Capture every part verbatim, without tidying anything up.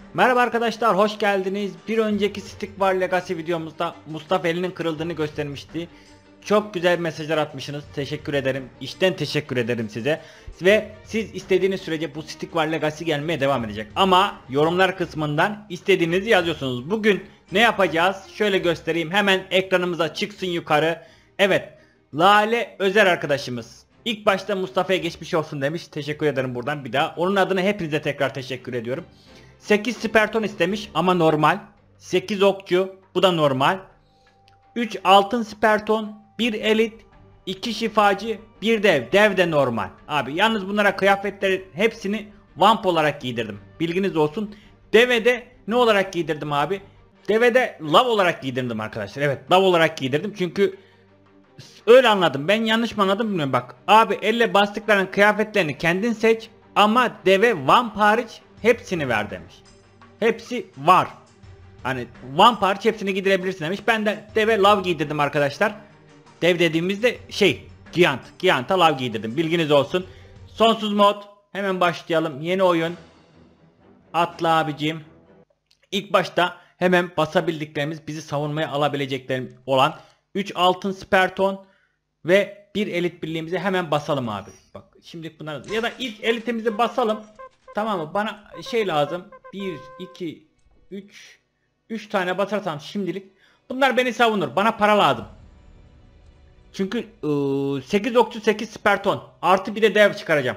Merhaba arkadaşlar, hoş geldiniz. Bir önceki Stick War Legacy videomuzda Mustafa elinin kırıldığını göstermişti. Çok güzel mesajlar atmışsınız. Teşekkür ederim. İçten teşekkür ederim size. Ve siz istediğiniz sürece bu Stick War Legacy gelmeye devam edecek. Ama yorumlar kısmından istediğinizi yazıyorsunuz. Bugün ne yapacağız? Şöyle göstereyim. Hemen ekranımıza çıksın yukarı. Evet. Lale Özer arkadaşımız. İlk başta Mustafa'ya geçmiş olsun demiş. Teşekkür ederim buradan bir daha. Onun adına hepinize tekrar teşekkür ediyorum. sekiz sperton istemiş ama normal. sekiz okçu, bu da normal. üç altın sperton, bir elit, iki şifacı, bir dev. Dev de normal. Abi yalnız bunlara kıyafetlerin hepsini vamp olarak giydirdim. Bilginiz olsun. Deve de ne olarak giydirdim abi? Deve de lav olarak giydirdim arkadaşlar. Evet, lav olarak giydirdim çünkü öyle anladım. Ben yanlış mı anladım bilmiyorum bak. Abi elle bastıkların kıyafetlerini kendin seç ama deve vamp hariç hepsini ver demiş. Hepsi var. Hani vamp hariç hepsini giydirebilirsin demiş. Ben de deve lav giydirdim arkadaşlar. Dev dediğimizde şey Giant. Giant'a lav giydirdim. Bilginiz olsun. Sonsuz mod. Hemen başlayalım. Yeni oyun. Atla abicim. İlk başta hemen basabildiklerimiz bizi savunmaya alabileceklerim olan üç altın sperton ve bir elit birliğimizi hemen basalım abi. Bak şimdi bunlar ya da ilk elitimizi basalım. Tamam mı? Bana şey lazım. bir iki üç üç tane basarsam şimdilik bunlar beni savunur. Bana para lazım. Çünkü ıı, sekiz okçu sekiz sperton artı bir de dev çıkaracağım.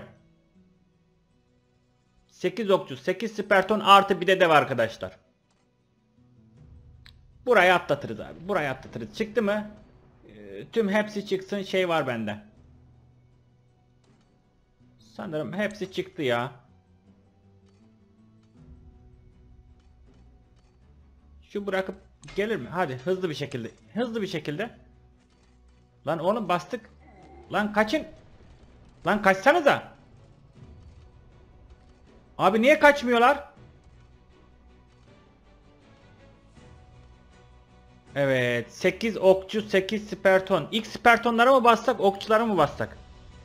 sekiz okçu sekiz sperton artı bir de dev arkadaşlar. Burayı atlatırız abi. Burayı atlatırız. Çıktı mı? Ee, tüm hepsi çıksın şey var bende. Sanırım hepsi çıktı ya. Şu bırakıp gelir mi? Hadi hızlı bir şekilde. Hızlı bir şekilde. Lan oğlum bastık. Lan kaçın. Lan kaçsanıza. Abi niye kaçmıyorlar? Evet. sekiz okçu sekiz sperton. İlk spertonlara mı bassak okçulara mı bassak?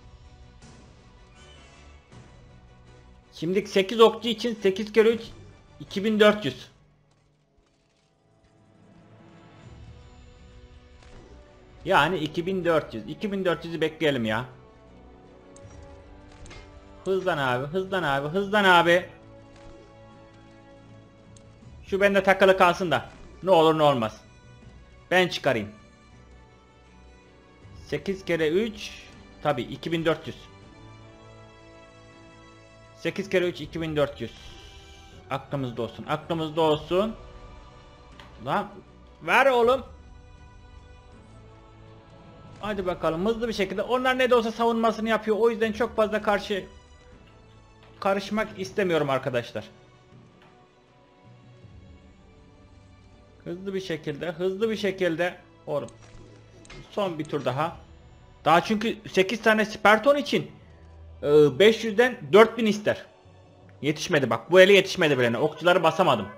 Şimdi sekiz okçu için sekiz kere üç iki bin dört yüz. Yani iki bin dört yüz. iki bin dört yüzü bekleyelim ya. Hızlan abi, hızlan abi, hızlan abi. Şu bende takılı kalsın da. Ne olur ne olmaz. Ben çıkarayım. sekiz kere üç tabi iki bin dört yüz. sekiz kere üç iki bin dört yüz. Aklımızda olsun. Aklımızda olsun. Lan ver oğlum. Hadi bakalım hızlı bir şekilde. Onlar ne de olsa savunmasını yapıyor. O yüzden çok fazla karşı karışmak istemiyorum arkadaşlar. Hızlı bir şekilde, hızlı bir şekilde. Oğlum. Son bir tur daha. Daha çünkü sekiz tane sperton için beş yüzden dört bin ister. Yetişmedi bak. Bu ele yetişmedi bile. Okçuları basamadım.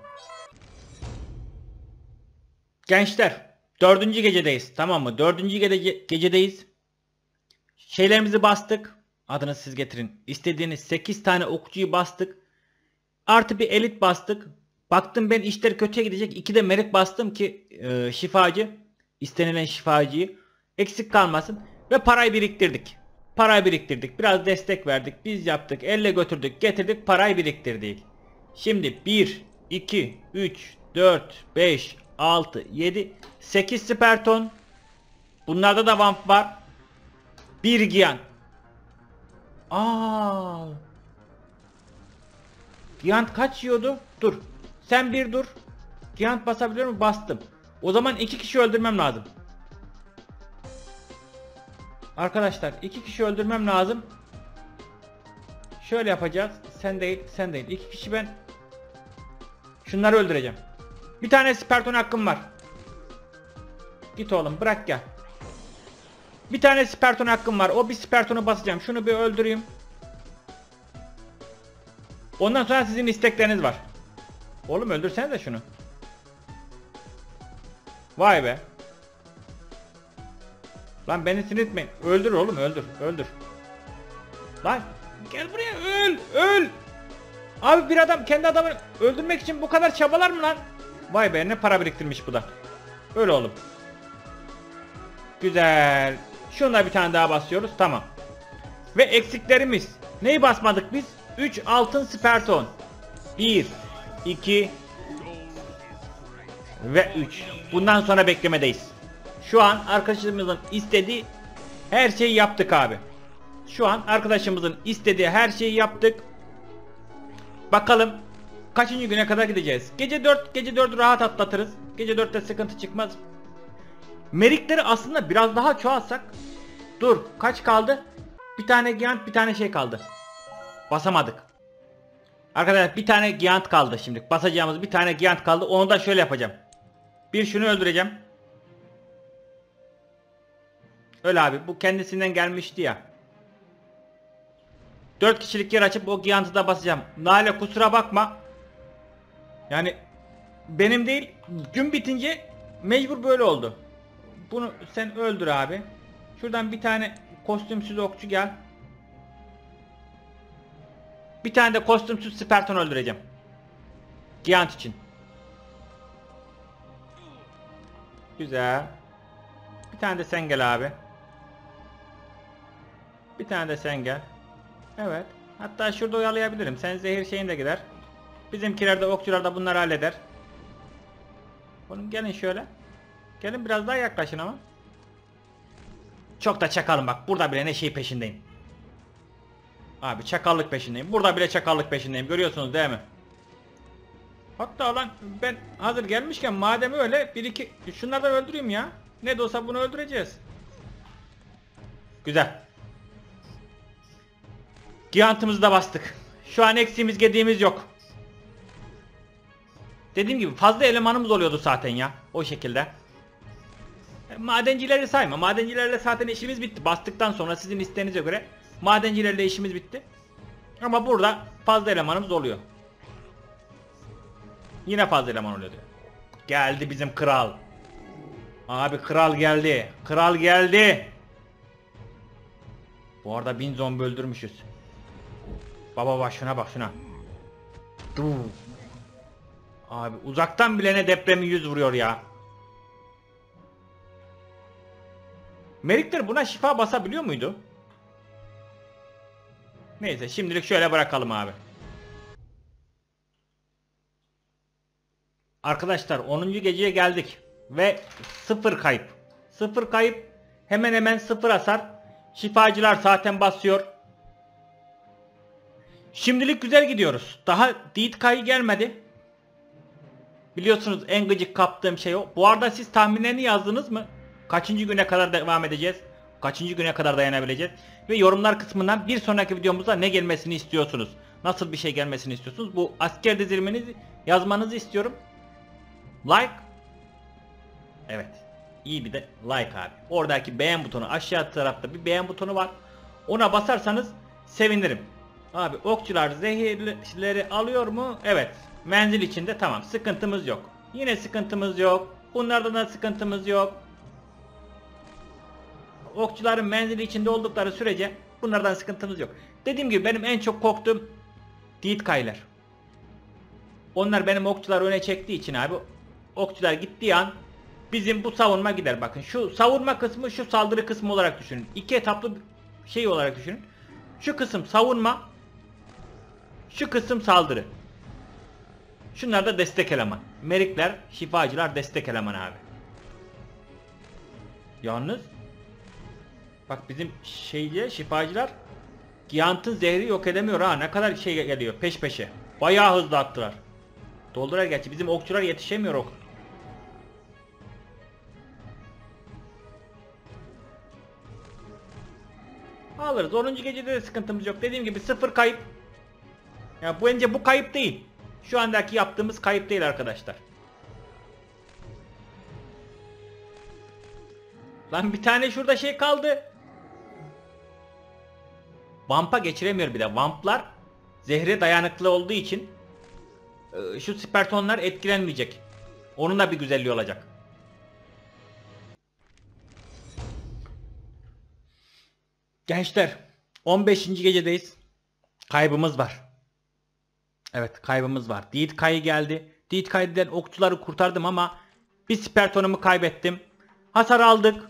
Gençler. Dördüncü gecedeyiz. Tamam mı? Dördüncü gece gecedeyiz. Şeylerimizi bastık. Adını siz getirin. İstediğiniz sekiz tane okçuyu bastık. Artı bir elit bastık. Baktım ben işler kötüye gidecek. iki de merik bastım ki e, şifacı. İstenilen şifacıyı. Eksik kalmasın. Ve parayı biriktirdik. Parayı biriktirdik. Biraz destek verdik. Biz yaptık. Elle götürdük. Getirdik. Parayı biriktirdik. Şimdi bir, iki, üç, dört, beş, altı, yedi, sekiz sperton. Bunlarda da vamp var. bir giyan. Aa. Gigant kaç yiyordu? Dur. Sen bir dur. Gigant basabiliyor mu? Bastım. O zaman iki kişi öldürmem lazım. Arkadaşlar iki kişi öldürmem lazım. Şöyle yapacağız. Sen değil, sen değil. İki kişi ben. Şunları öldüreceğim. Bir tane sperton hakkım var. Git oğlum bırak gel. Bir tane sperton hakkım var. O bir spertonu basacağım. Şunu bir öldüreyim. Ondan sonra sizin istekleriniz var. Oğlum öldürsene de şunu. Vay be. Lan beni sinir etmeyin. Öldür oğlum öldür. Öldür. Lan gel buraya öl. Öl. Abi bir adam kendi adamını öldürmek için bu kadar çabalar mı lan? Vay be, ne para biriktirmiş bu da. Öyle oğlum. Güzel. Şuna bir tane daha basıyoruz. Tamam. Ve eksiklerimiz. Neyi basmadık biz? üç altın sperton. bir, iki ve üç. Bundan sonra beklemedeyiz. Şu an arkadaşımızın istediği her şeyi yaptık abi. Şu an arkadaşımızın istediği her şeyi yaptık. Bakalım kaçıncı güne kadar gideceğiz. Gece dört, gece dört rahat atlatırız. Gece dörtte sıkıntı çıkmaz. Merikleri aslında biraz daha çoğalsak. Dur, kaç kaldı? Bir tane Giant, bir tane şey kaldı. Basamadık. Arkadaşlar bir tane Giant kaldı şimdi. Basacağımız bir tane Giant kaldı. Onu da şöyle yapacağım. Bir şunu öldüreceğim. Öyle abi, bu kendisinden gelmişti ya. dört kişilik yer açıp o Giant'ı da basacağım. Nale kusura bakma. Yani benim değil, gün bitince mecbur böyle oldu. Bunu sen öldür abi. Şuradan bir tane kostümsüz okçu gel. Bir tane de kostümsüz Spartan öldüreceğim. Giant için. Güzel. Bir tane de sen gel abi. Bir tane de sen gel. Evet. Hatta şurada oyalayabilirim. Sen zehir şeyinde gider. Bizimkiler de, okçular da bunları halleder. Oğlum gelin şöyle. Gelin biraz daha yaklaşın ama. Çok da çakalım bak. Burada bile ne şey peşindeyim. Abi çakallık peşindeyim. Burada bile çakallık peşindeyim. Görüyorsunuz değil mi? Hatta lan ben hazır gelmişken madem öyle bir iki şunlardan öldüreyim ya. Ne de olsa bunu öldüreceğiz. Güzel. Gigantımızı da bastık. Şu an eksiğimiz gediğimiz yok. Dediğim gibi fazla elemanımız oluyordu zaten ya. O şekilde. Madencileri sayma. Madencilerle zaten işimiz bitti. Bastıktan sonra sizin isteğinize göre madencilerle işimiz bitti. Ama burada fazla elemanımız oluyor. Yine fazla eleman oluyor diyor. Geldi bizim kral. Abi kral geldi. Kral geldi. Bu arada bin zombi öldürmüşüz. Baba bak şuna bak şuna. Dur. Abi uzaktan bile ne depremi yüz vuruyor ya. Merikler buna şifa basabiliyor muydu? Neyse şimdilik şöyle bırakalım abi. Arkadaşlar onuncu geceye geldik. Ve sıfır kayıp. Sıfır kayıp. Hemen hemen sıfır hasar. Şifacılar zaten basıyor. Şimdilik güzel gidiyoruz. Daha Deed kayı gelmedi. Biliyorsunuz en gıcık kaptığım şey o. Bu arada siz tahminlerini yazdınız mı? Kaçıncı güne kadar devam edeceğiz? Kaçıncı güne kadar dayanabileceğiz? Ve yorumlar kısmından bir sonraki videomuzda ne gelmesini istiyorsunuz? Nasıl bir şey gelmesini istiyorsunuz? Bu asker dizilimini yazmanızı istiyorum. Like. Evet. İyi bir de like abi. Oradaki beğen butonu, aşağı tarafta bir beğen butonu var. Ona basarsanız sevinirim. Abi okçular zehirleri alıyor mu? Evet. Menzil içinde tamam. Sıkıntımız yok. Yine sıkıntımız yok. Bunlarda da sıkıntımız yok. Okçuların menzili içinde oldukları sürece bunlardan sıkıntımız yok. Dediğim gibi benim en çok korktuğum Deed kaylar. Onlar benim okçular öne çektiği için abi, okçular gittiği an bizim bu savunma gider. Bakın şu savunma kısmı, şu saldırı kısmı olarak düşünün. İki etaplı şey olarak düşünün. Şu kısım savunma, şu kısım saldırı. Şunlar da destek eleman. Merikler, şifacılar destek eleman abi. Yalnız bak bizim şeyce şifacılar Giant'ın zehri yok edemiyor ha. Ne kadar şey geliyor peş peşe. Bayağı hızlı attılar. Doldurar gerçi, bizim okçular yetişemiyor ok. Alırız. onuncu gecede de sıkıntımız yok. Dediğim gibi sıfır kayıp. Ya bu bence bu kayıp değil. Şu andaki yaptığımız kayıp değil arkadaşlar. Lan bir tane şurada şey kaldı. Vamp'a geçiremiyor bir de. Vamp'lar zehre dayanıklı olduğu için şu spertonlar etkilenmeyecek. Onun da bir güzelliği olacak. Gençler on beşinci gecedeyiz. Kaybımız var. Evet, kaybımız var. Deathkay geldi. Deathkay'den okçuları kurtardım ama bir spertonumu kaybettim. Hasar aldık.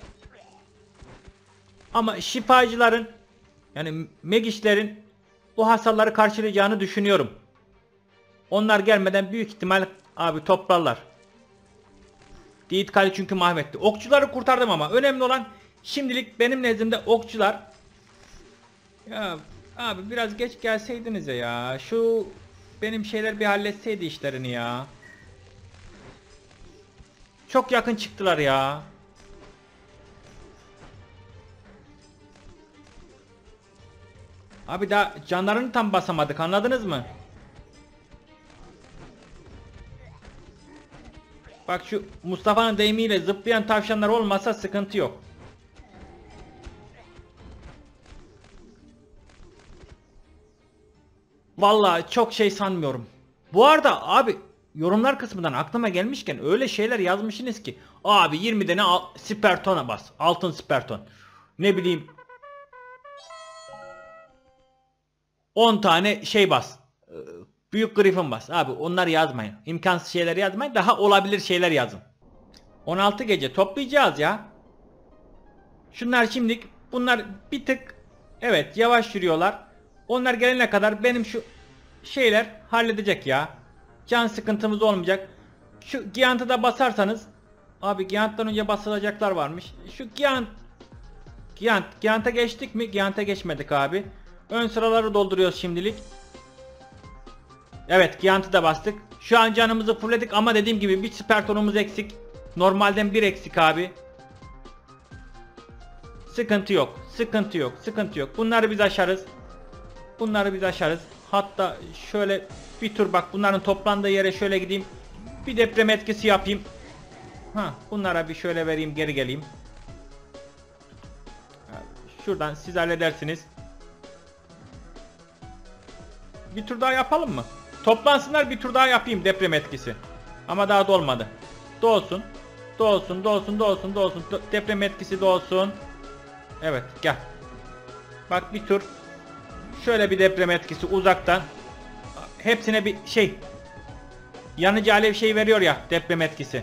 Ama şifacıların yani Magish'lerin bu hasarları karşılayacağını düşünüyorum. Onlar gelmeden büyük ihtimal abi toplarlar. Deathkay'ı çünkü mahvetti. Okçuları kurtardım ama önemli olan şimdilik benim nezdimde okçular. Ya abi biraz geç gelseydiniz ya, ya. Şu benim şeyler bir halletseydi işlerini ya. Çok yakın çıktılar ya. Abi daha canlarını tam basamadık, anladınız mı? Bak şu Mustafa'nın deyimiyle zıplayan tavşanlar olmasa sıkıntı yok. Vallahi çok şey sanmıyorum. Bu arada abi yorumlar kısmından aklıma gelmişken öyle şeyler yazmışsınız ki abi yirmi tane spertona bas. Altın sperton. Ne bileyim on tane şey bas. Büyük Griffin bas. Abi onlar yazmayın. İmkansız şeyler yazmayın. Daha olabilir şeyler yazın. on altı gece toplayacağız ya. Şunlar şimdilik bunlar bir tık evet yavaş yürüyorlar. Onlar gelene kadar benim şu şeyler halledecek ya. Can sıkıntımız olmayacak. Şu Giant'ı da basarsanız abi Giant'tan önce basılacaklar varmış. Şu Giant Giant Giant'a geçtik mi? Giant'a geçmedik abi. Ön sıraları dolduruyoruz şimdilik. Evet, Giant'ı da bastık. Şu an canımızı fullledik ama dediğim gibi bir spertonumuz eksik. Normalden bir eksik abi. Sıkıntı yok. Sıkıntı yok. Sıkıntı yok. Bunları biz aşarız. Bunları biz aşarız. Hatta şöyle bir tur bak bunların toplandığı yere şöyle gideyim. Bir deprem etkisi yapayım. Ha, bunlara bir şöyle vereyim, geri geleyim. Şuradan siz halledersiniz. Bir tur daha yapalım mı? Toplansınlar, bir tur daha yapayım deprem etkisi. Ama daha dolmadı. Dolsun. Dolsun, dolsun, dolsun, dolsun. Deprem etkisi dolsun. Evet, gel. Bak bir tur. Şöyle bir deprem etkisi uzaktan. Hepsine bir şey. Yanıcı alev şey veriyor ya, deprem etkisi.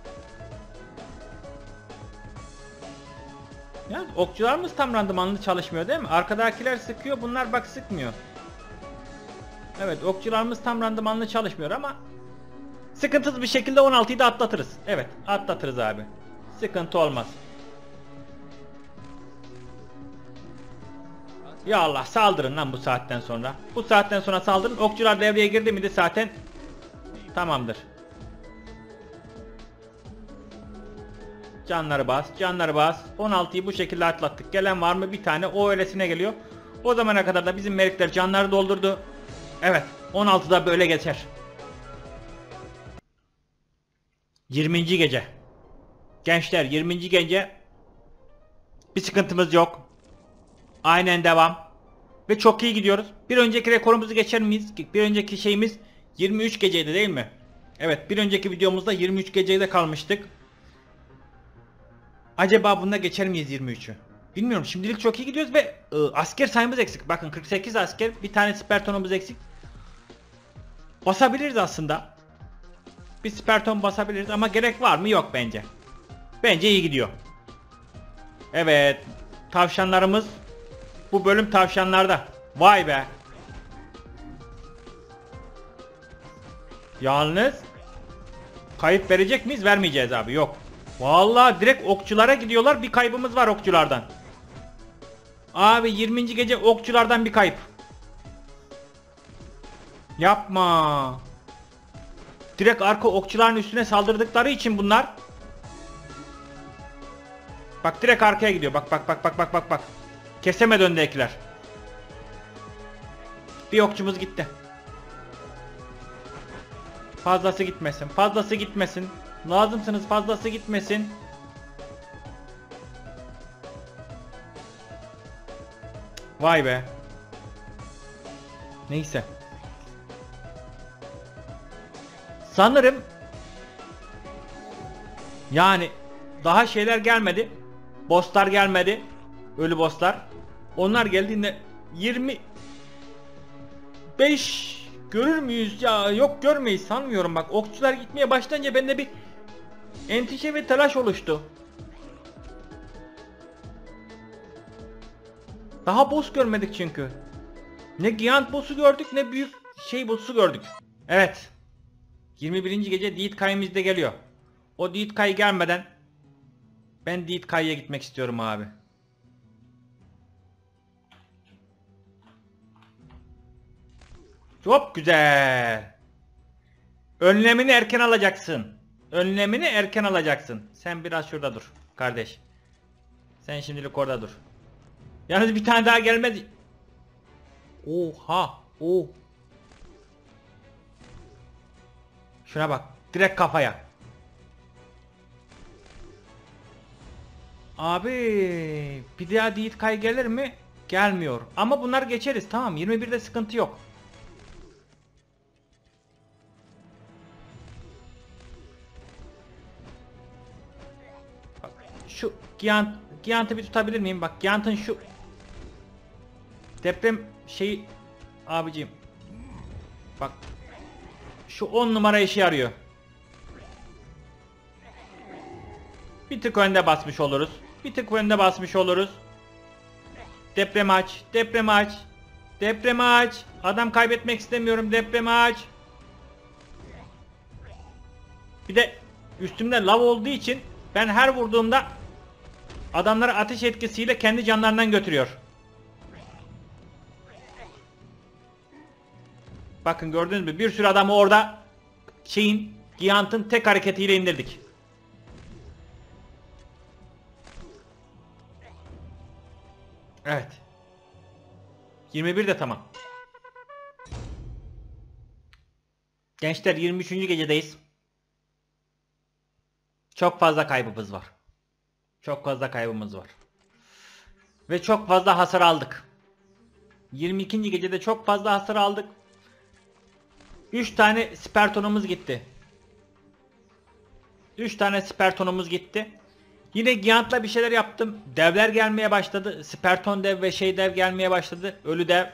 Ya okçularımız tam randımanlı çalışmıyor değil mi? Arkadakiler sıkıyor, bunlar bak sıkmıyor. Evet, okçularımız tam randımanlı çalışmıyor ama sıkıntısız bir şekilde on altıyı da atlatırız. Evet, atlatırız abi. Sıkıntı olmaz. Ya Allah, saldırın lan bu saatten sonra. Bu saatten sonra saldırın. Okçular devreye girdi mi de zaten tamamdır. Canları bas, canları bas. on altıyı bu şekilde atlattık. Gelen var mı? Bir tane. O öylesine geliyor. O zamana kadar da bizim melikler canları doldurdu. Evet, on altıda böyle geçer. yirminci gece. Gençler, yirminci gece. Bir sıkıntımız yok. Aynen devam. Ve çok iyi gidiyoruz. Bir önceki rekorumuzu geçer miyiz? Bir önceki şeyimiz yirmi üç geceydi değil mi? Evet, bir önceki videomuzda yirmi üç gecede kalmıştık. Acaba bunda geçer miyiz yirmi üçü? Bilmiyorum, şimdilik çok iyi gidiyoruz ve ıı, asker sayımız eksik. Bakın kırk sekiz asker, bir tane spertonumuz eksik. Basabiliriz aslında. Bir sperton basabiliriz ama gerek var mı? Yok bence. Bence iyi gidiyor. Evet, tavşanlarımız bu bölüm tavşanlarda. Vay be. Yalnız kayıp verecek miyiz? Vermeyeceğiz abi, yok. Vallahi direkt okçulara gidiyorlar. Bir kaybımız var okçulardan. Abi yirminci gece okçulardan bir kayıp. Yapma. Direkt arka okçuların üstüne saldırdıkları için bunlar. Bak direkt arkaya gidiyor. Bak bak bak bak bak bak bak. Kesemedi öndekiler. Bir okçumuz gitti. Fazlası gitmesin. Fazlası gitmesin. Lazımsınız, fazlası gitmesin. Vay be. Neyse. Sanırım yani daha şeyler gelmedi. Bosslar gelmedi. Ölü bosslar. Onlar geldiğinde yirmi beş görür müyüz ya? Yok, görmeyiz sanmıyorum bak. Okçular gitmeye başlayınca bende bir endişe ve telaş oluştu. Daha boss görmedik çünkü. Ne Giant boss'u gördük ne büyük şey boss'u gördük. Evet. yirmi birinci gece Deed Kai'miz de geliyor. O Deed Kai gelmeden ben Deed Kai'ye gitmek istiyorum abi. Çok güzel. Önlemini erken alacaksın. Önlemini erken alacaksın. Sen biraz şurada dur kardeş. Sen şimdilik orada dur. Yalnız bir tane daha gelmedi. Oha. Oh. Şuna bak. Direkt kafaya. Abi bir daha Deed Kai gelir mi? Gelmiyor. Ama bunlar geçeriz. Tamam. yirmi birde sıkıntı yok. Bak, şu Giant Giant'ı bir tutabilir miyim? Bak Giant'ın şu deprem şeyi abicim. Bak. Şu on numara işe yarıyor. Bir tık önde basmış oluruz. Bir tık önde basmış oluruz. Deprem aç. Deprem aç. Deprem aç. Adam kaybetmek istemiyorum. Deprem aç. Bir de üstümde lav olduğu için ben her vurduğumda adamları ateş etkisiyle kendi canlarından götürüyor. Bakın gördünüz mü? Bir sürü adamı orada şeyin Giant'ın tek hareketiyle indirdik. Evet. yirmi bir de tamam. Gençler yirmi üçüncü gecedeyiz. Çok fazla kaybımız var. Çok fazla kaybımız var. Ve çok fazla hasar aldık. yirmi ikinci gecede çok fazla hasar aldık. üç tane spertonumuz gitti. üç tane spertonumuz gitti. Yine Giant'la bir şeyler yaptım. Devler gelmeye başladı. Sperton dev ve şey dev gelmeye başladı. Ölü dev.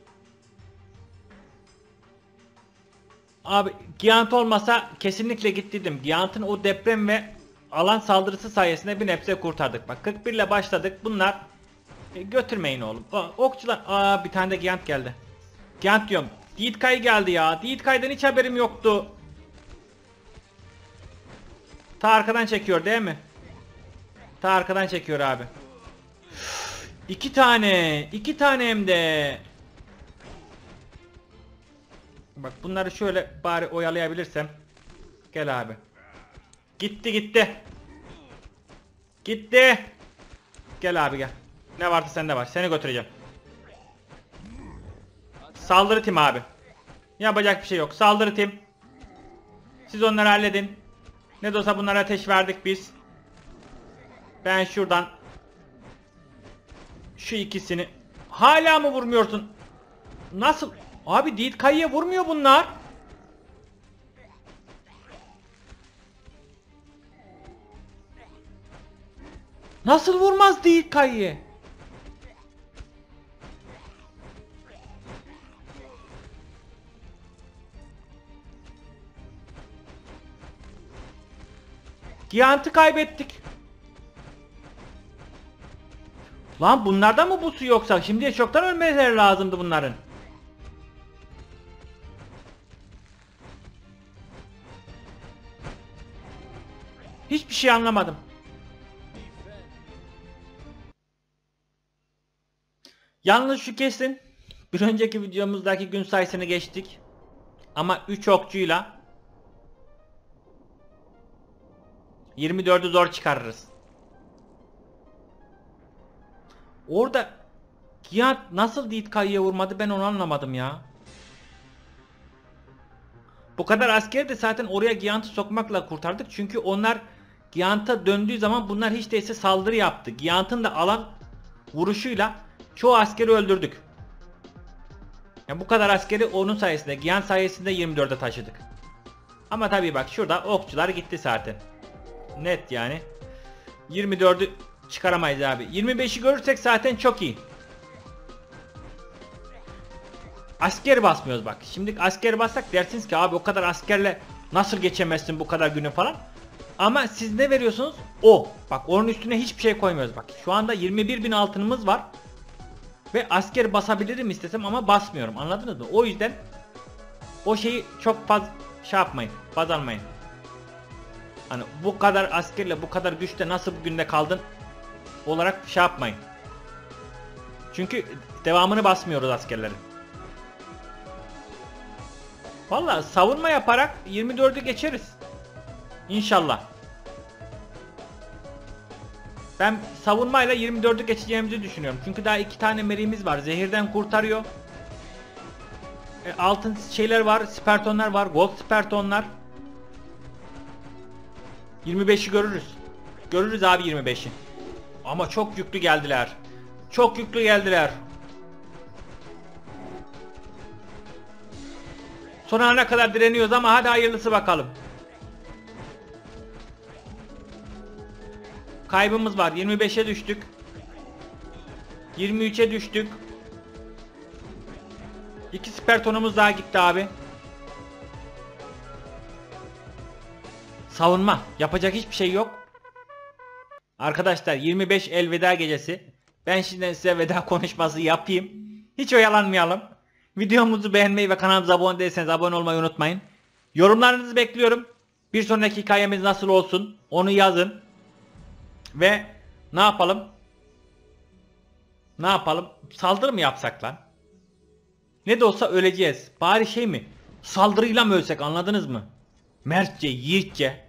Abi Giant olmasa kesinlikle gittiydim. Giant'ın o deprem ve alan saldırısı sayesinde bir nebze kurtardık. Bak kırk bir ile başladık. Bunlar e, götürmeyin oğlum. Aa, okçular. Aa bir tane de Giant geldi. Giant diyorum. Deed Kai geldi ya. Deed Kai'den hiç haberim yoktu. Ta arkadan çekiyor değil mi? Ta arkadan çekiyor abi. İki tane. iki tane hem de. Bak bunları şöyle bari oyalayabilirsem. Gel abi. Gitti gitti. Gitti. Gel abi gel. Ne varsa sende var. Seni götüreceğim. Saldırı tim abi. Yapacak bir şey yok. Saldırı tim. Siz onları halledin. Ne de olsa bunlara ateş verdik biz. Ben şuradan şu ikisini. Hala mı vurmuyorsun? Nasıl? Abi Deed Kai'ye vurmuyor bunlar. Nasıl vurmaz Deed Kai'ye? Giant'ı kaybettik. Lan bunlardan mı bu su yoksa? Şimdiye çoktan ölmeleri lazımdı bunların. Hiçbir şey anlamadım. Yalnız şu kesin. Bir önceki videomuzdaki gün sayısını geçtik. Ama üç okçuyla yirmi dördü zor çıkarırız. Orada Giant nasıl Deed Kai'ye vurmadı ben onu anlamadım ya. Bu kadar askeri de zaten oraya Giant'ı sokmakla kurtardık. Çünkü onlar Giant'a döndüğü zaman bunlar hiç değilse saldırı yaptı. Giant'ın da alan vuruşuyla çoğu askeri öldürdük. Yani bu kadar askeri onun sayesinde, Giant sayesinde yirmi dörde taşıdık. Ama tabii bak şurada okçular gitti zaten. Net yani. yirmi dördü çıkaramayız abi. yirmi beşi görürsek zaten çok iyi. Asker basmıyoruz bak. Şimdi asker bassak dersiniz ki abi o kadar askerle nasıl geçemezsin bu kadar günü falan. Ama siz ne veriyorsunuz? O. Bak onun üstüne hiçbir şey koymuyoruz bak. Şu anda yirmi bir bin altınımız var. Ve asker basabilirim istesem ama basmıyorum. Anladınız mı? O yüzden o şeyi çok fazla şey yapmayın. Baz almayın. Hani bu kadar askerle bu kadar güçle nasıl bu günde kaldın olarak şey yapmayın. Çünkü devamını basmıyoruz askerlerin. Vallahi savunma yaparak yirmi dördü geçeriz. İnşallah. Ben savunmayla yirmi dördü geçeceğimizi düşünüyorum. Çünkü daha iki tane meriğimiz var. Zehirden kurtarıyor. E, altın şeyler var. Spertonlar var. Gold spertonlar. yirmi beşi görürüz. Görürüz abi yirmi beşi. Ama çok yüklü geldiler. Çok yüklü geldiler. Son ana kadar direniyoruz ama hadi hayırlısı bakalım. Kaybımız var. yirmi beşe düştük. yirmi üçe düştük. İki spertonumuz daha gitti abi. Savunma. Yapacak hiçbir şey yok. Arkadaşlar yirmi beş elveda gecesi. Ben şimdi size veda konuşması yapayım. Hiç oyalanmayalım. Videomuzu beğenmeyi ve kanalımıza abone değilseniz abone olmayı unutmayın. Yorumlarınızı bekliyorum. Bir sonraki hikayemiz nasıl olsun onu yazın. Ve ne yapalım? Ne yapalım? Saldırı mı yapsak lan? Ne de olsa öleceğiz. Bari şey mi? Saldırıyla mı ölsek, anladınız mı? Mertçe, yiğitçe.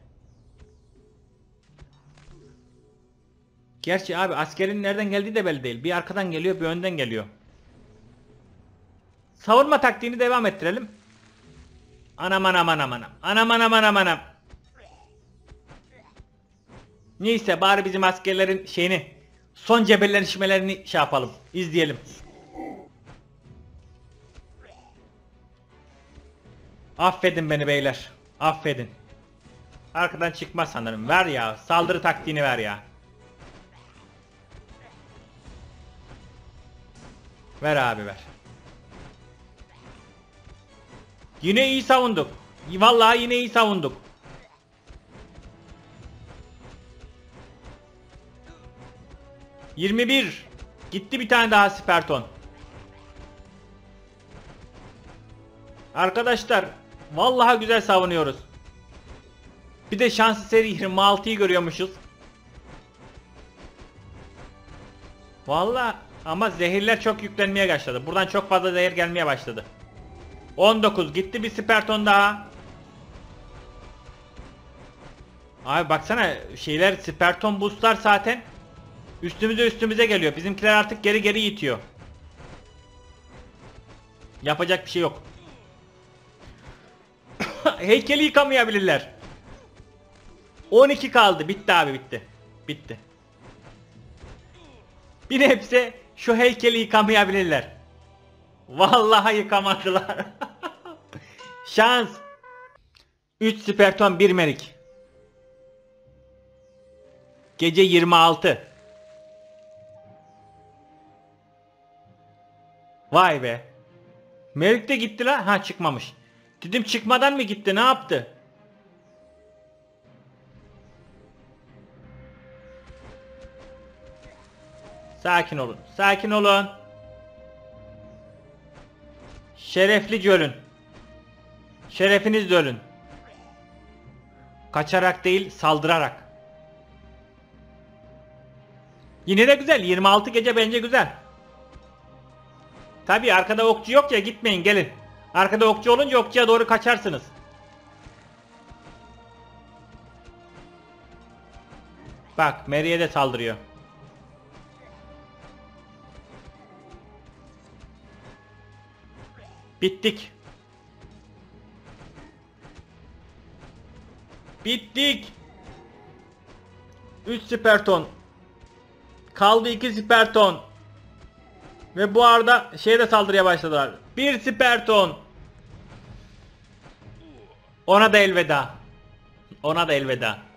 Gerçi abi askerin nereden geldiği de belli değil. Bir arkadan geliyor, bir önden geliyor. Savunma taktiğini devam ettirelim. Anam anam anam anam. Anam anam anam anam. Neyse bari bizim askerlerin şeyini, son cebelleşmelerini şey yapalım. İzleyelim. Affedin beni beyler. Affedin. Arkadan çıkmaz sanırım. Ver ya. Saldırı taktiğini ver ya. Ver abi ver. Yine iyi savunduk. Vallahi yine iyi savunduk. yirmi bir. Gitti bir tane daha sperton. Arkadaşlar vallahi güzel savunuyoruz. Bir de şanslı seri yirmi altıyı görüyormuşuz. Vallahi ama zehirler çok yüklenmeye başladı. Buradan çok fazla zehir gelmeye başladı. on dokuz gitti bir sperton daha. Abi baksana şeyler, sperton boostlar zaten üstümüze üstümüze geliyor. Bizimkiler artık geri geri itiyor. Yapacak bir şey yok. Heykeli yıkamayabilirler. on iki kaldı. Bitti abi bitti. Bitti. Bir hepsi şu heykeli yıkamayabilirler. Vallahi yıkamadılar. Şans. üç sperton bir merik. Gece yirmi altı. Vay be. Merik de gitti la. Ha çıkmamış. Dedim çıkmadan mı gitti, ne yaptı? Sakin olun. Sakin olun. Şereflice ölün. Şerefinizle ölün. Kaçarak değil, saldırarak. Yine de güzel. yirmi altı gece bence güzel. Tabii arkada okçu yok ya, gitmeyin gelin. Arkada okçu olunca okçuya doğru kaçarsınız. Bak Mary'e de saldırıyor. Bittik. Bittik. üç sperton. Kaldı iki sperton. Ve bu arada şeye de saldırıya başladılar. Bir sperton. Ona da elveda. Ona da elveda.